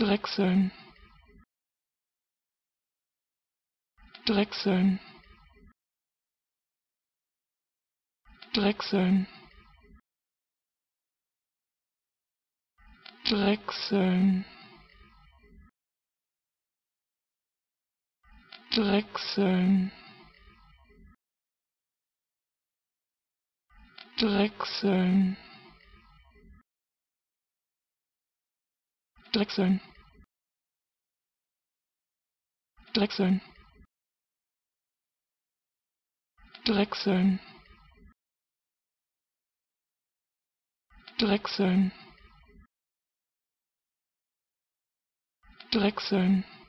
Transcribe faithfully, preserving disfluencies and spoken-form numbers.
drechseln, drechseln, drechseln, drechseln, drechseln, drechseln, drechseln, drechseln, drechseln, drechseln, drechseln,